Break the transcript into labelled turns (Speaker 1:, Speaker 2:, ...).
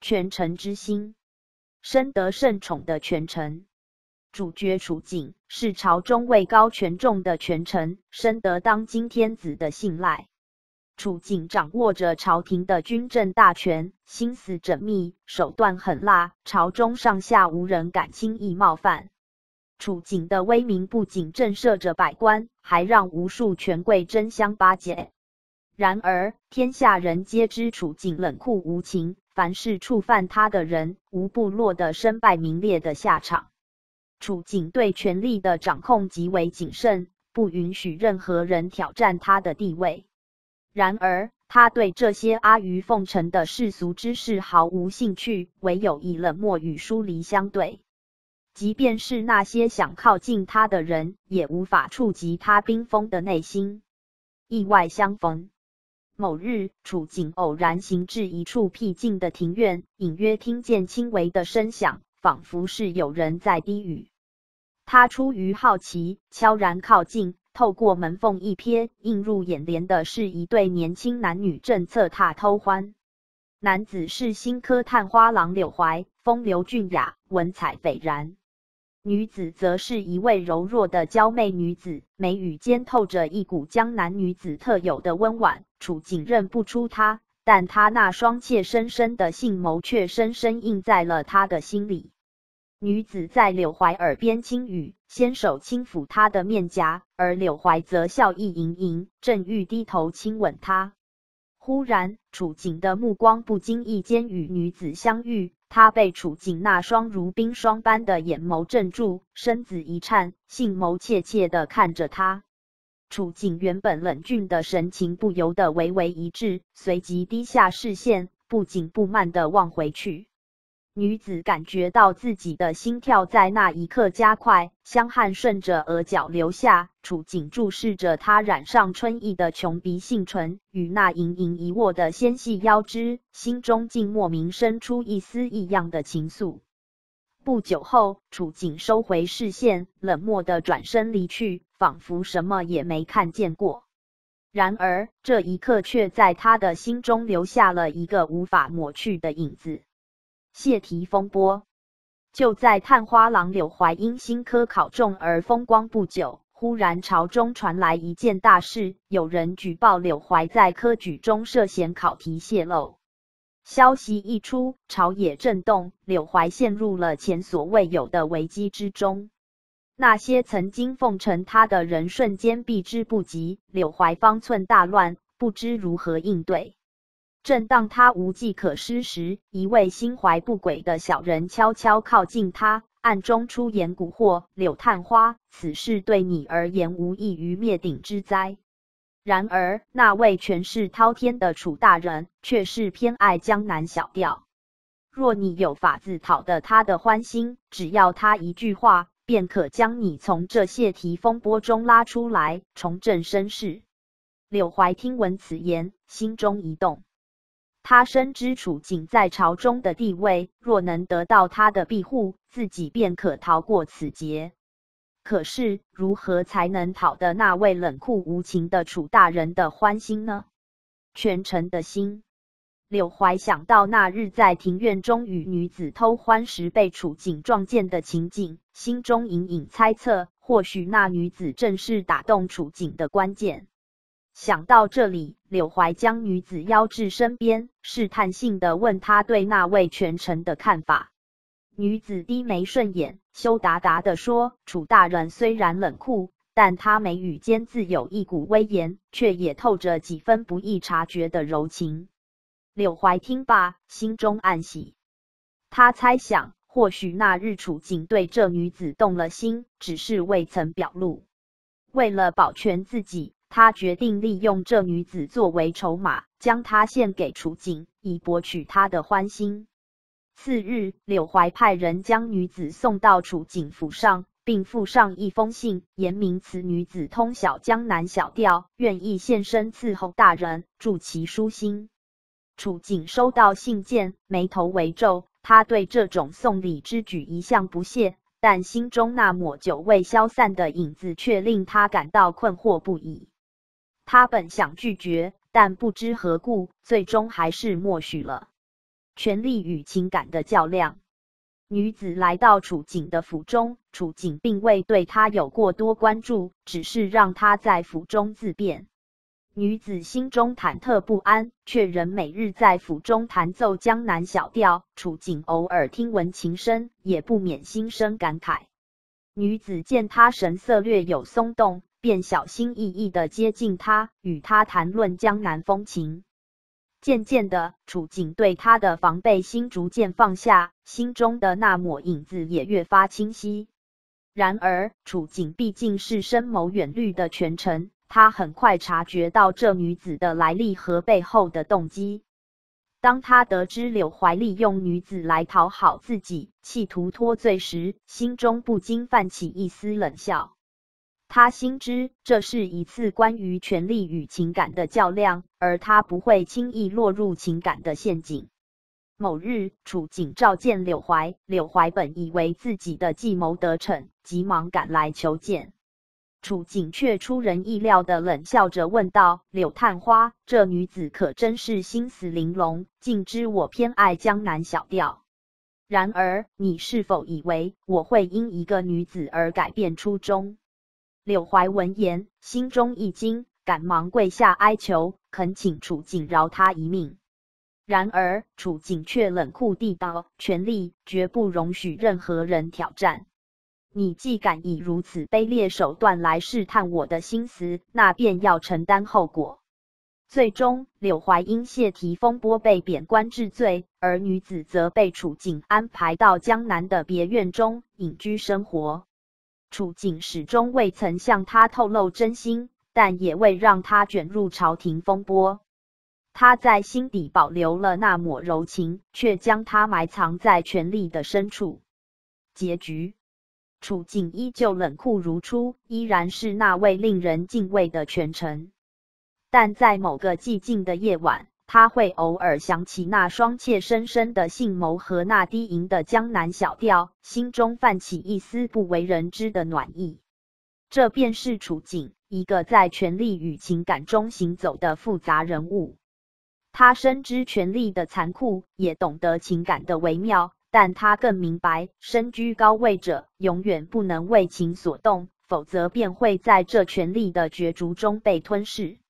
Speaker 1: 权臣之心，深得圣宠的权臣。主角楚景是朝中位高权重的权臣，深得当今天子的信赖。楚景掌握着朝廷的军政大权，心思缜密，手段狠辣，朝中上下无人敢轻易冒犯。楚景的威名不仅震慑着百官，还让无数权贵争相巴结。然而，天下人皆知楚景冷酷无情，凡是触犯他的人，无不落得身败名裂的下场。楚景对权力的掌控极为谨慎，不允许任何人挑战他的地位。然而，他对这些阿谀奉承的世俗之事毫无兴趣，唯有以冷漠与疏离相对。即便是那些想靠近他的人，也无法触及他冰封的内心。意外相逢。某日，楚景偶然行至一处僻静的庭院，隐约听见轻微的声响，仿佛是有人在低语。他出于好奇，悄然靠近，透过门缝一瞥，映入眼帘的是一对年轻男女正侧榻偷欢。男子是新科探花郎柳怀，风流俊雅，文采斐然。女子则是一位柔弱的娇媚女子，眉宇间透着一股江南女子特有的温婉。楚景认不出她，但她那双怯生生的杏眸却深深印在了他的心里。女子在柳怀耳边轻语，纤手轻抚她的面颊，而柳怀则笑意盈盈，正欲低头亲吻她。忽然，楚景的目光不经意间与女子相遇，他被楚景那双如冰霜般的眼眸镇住，身子一颤，杏眸怯怯地看着他。楚景原本冷峻的神情不由得微微一滞，随即低下视线，不紧不慢地望回去。女子感觉到自己的心跳在那一刻加快，香汗顺着额角流下。楚景注视着她染上春意的琼鼻杏唇与那盈盈一握的纤细腰肢，心中竟莫名生出一丝异样的情愫。不久后，楚景收回视线，冷漠地转身离去，仿佛什么也没看见过。然而，这一刻却在他的心中留下了一个无法抹去的影子。泄题风波。就在探花郎柳怀因新科考中而风光不久，忽然朝中传来一件大事，有人举报柳怀在科举中涉嫌考题泄露。消息一出，朝野震动，柳怀陷入了前所未有的危机之中。那些曾经奉承他的人瞬间避之不及，柳怀方寸大乱，不知如何应对。正当他无计可施时，一位心怀不轨的小人悄悄靠近他，暗中出言蛊惑柳探花，此事对你而言无异于灭顶之灾。然而，那位权势滔天的楚大人却是偏爱江南小调。若你有法子讨得他的欢心，只要他一句话，便可将你从这泄题风波中拉出来，重振声势。柳怀听闻此言，心中一动。他深知楚景在朝中的地位，若能得到他的庇护，自己便可逃过此劫。可是，如何才能讨得那位冷酷无情的楚大人的欢心呢？权臣的心。柳怀想到那日在庭院中与女子偷欢时被楚景撞见的情景，心中隐隐猜测，或许那女子正是打动楚景的关键。想到这里，柳怀将女子邀至身边，试探性地问她对那位权臣的看法。女子低眉顺眼，羞答答地说：“楚大人虽然冷酷，但他眉宇间自有一股威严，却也透着几分不易察觉的柔情。”柳怀听罢，心中暗喜。他猜想，或许那日楚景对这女子动了心，只是未曾表露。为了保全自己，他决定利用这女子作为筹码，将她献给楚景，以博取他的欢心。次日，柳怀派人将女子送到楚景府上，并附上一封信，言明此女子通晓江南小调，愿意献身伺候大人，助其舒心。楚景收到信件，眉头微皱，他对这种送礼之举一向不屑，但心中那抹久未消散的影子却令他感到困惑不已。他本想拒绝，但不知何故，最终还是默许了。 权力与情感的较量。女子来到楚景的府中，楚景并未对她有过多关注，只是让她在府中自便。女子心中忐忑不安，却仍每日在府中弹奏江南小调。楚景偶尔听闻琴声，也不免心生感慨。女子见他神色略有松动，便小心翼翼地接近他，与他谈论江南风情。渐渐的，楚景对他的防备心逐渐放下，心中的那抹影子也越发清晰。然而，楚景毕竟是深谋远虑的权臣，他很快察觉到这女子的来历和背后的动机。当他得知柳怀利用女子来讨好自己，企图脱罪时，心中不禁泛起一丝冷笑。他心知这是一次关于权力与情感的较量，而他不会轻易落入情感的陷阱。某日，楚景召见柳怀，柳怀本以为自己的计谋得逞，急忙赶来求见。楚景却出人意料地冷笑着问道：“柳探花，这女子可真是心思玲珑，竟知我偏爱江南小调。然而，你是否以为我会因一个女子而改变初衷？”柳怀闻言，心中一惊，赶忙跪下哀求，恳请楚景饶他一命。然而，楚景却冷酷地道：“权力绝不容许任何人挑战。你既敢以如此卑劣手段来试探我的心思，那便要承担后果。”最终，柳怀因泄题风波被贬官治罪，而女子则被楚景安排到江南的别院中隐居生活。楚景始终未曾向他透露真心，但也未让他卷入朝廷风波。他在心底保留了那抹柔情，却将它埋藏在权力的深处。结局，楚景依旧冷酷如初，依然是那位令人敬畏的权臣。但在某个寂静的夜晚，他会偶尔想起那双怯生生的杏眸和那低吟的江南小调，心中泛起一丝不为人知的暖意。这便是楚景，一个在权力与情感中行走的复杂人物。他深知权力的残酷，也懂得情感的微妙，但他更明白，身居高位者永远不能为情所动，否则便会在这权力的角逐中被吞噬。